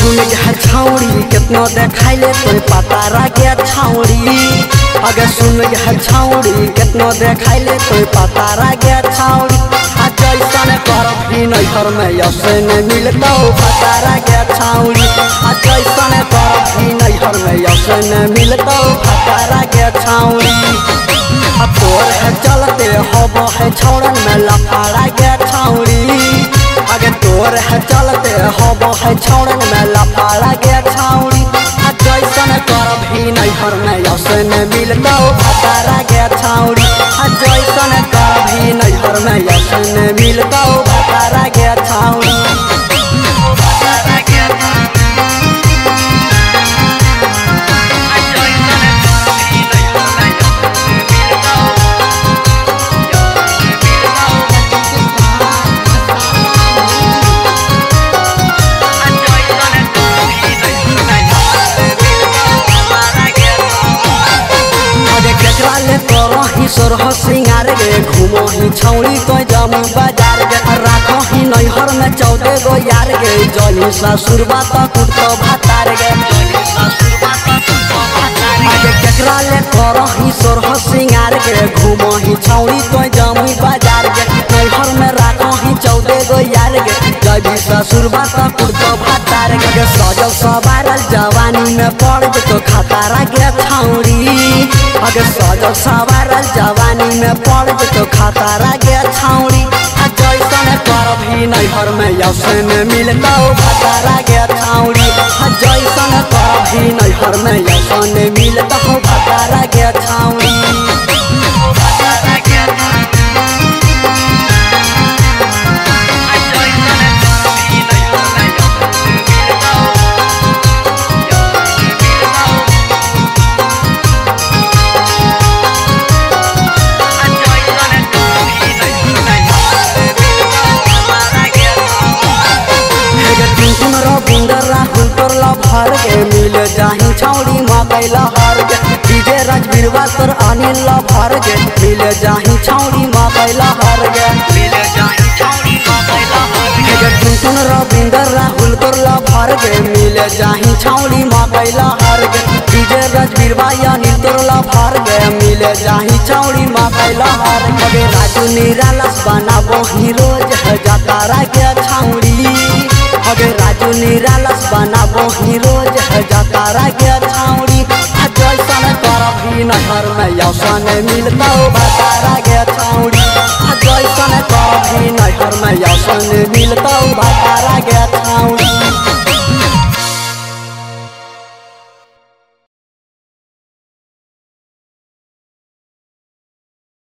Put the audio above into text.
सुन है छौड़ी कितनो देखाइले तोर पता रगे छौड़ी। अगर सुन है छौड़ी कितनो देखाइले तोर पता रगे छौड़ी। आ जैसन कर भी नैहर में यसे न मिलतो पता रगे छौड़ी। आ जैसन कर भी नैहर में यसे न मिलतो पता रगे छौड़ी। अब तोर है चलते हब है छौड़न में लफड़ा गे छौड़ी। अगर तोर है चलते हब है छौड़न में लफड़ा गे छौड़ी। आ जैसन कर भी नैहर में यसे न मिलतो पता गे छौड़ी। आ जैसन कर भी नैहर में यसे न मिलतो पता गे छौड़ी। सोरह सिंगार गे घूमो ही छौड़ी तो जमू बाजार गे। राखो ही नैहर में 14 गो यार गे। जही ससुरबा तो कुटतो भातार गे। आगे केकरा ले करो ही सोरह सिंगार गे घूमो ही छौड़ी तो जमू बाजार गे। नैहर में राखो ही 14 गो यार गे। जही ससुरबा तो कुटतो भातार गे। सजल सवारल जवानी में पड़ तो खतरा गे छौड़ी। अगर सजल सवारल जवानी में पड़ तो खतरा गे छौड़ी। आ जैसन कर भी नैहर में यसे न मिलतो खतरा गे छौड़ी। आ जैसन कर भी नैहर में यसे न मिलतो खतरा गे छौड़ी। भर के मिल जाही छौड़ी मकई लहर के। डीजे राजवीरवा तोर अनिल भर के मिल जाही छौड़ी मकई लहर के। टुनटुन रविंदर राहुल तोर भर के मिल जाही छौड़ी मकई लहर के। डीजे राजवीरवा अनिल तोर भर के मिल जाही छौड़ी मकई लहर के। राजू निरालस बनाबो ही रोज है जतारा के छौड़ी। अगे राजू निरालस बनाबो ही रोज है जतारा गे छौड़ी। आ जैसन कर भी नैहर में यसे न मिलतो भतारा गे छौड़ी। आ जैसन कर भी नैहर में यसे न मिलतो भतारा गे।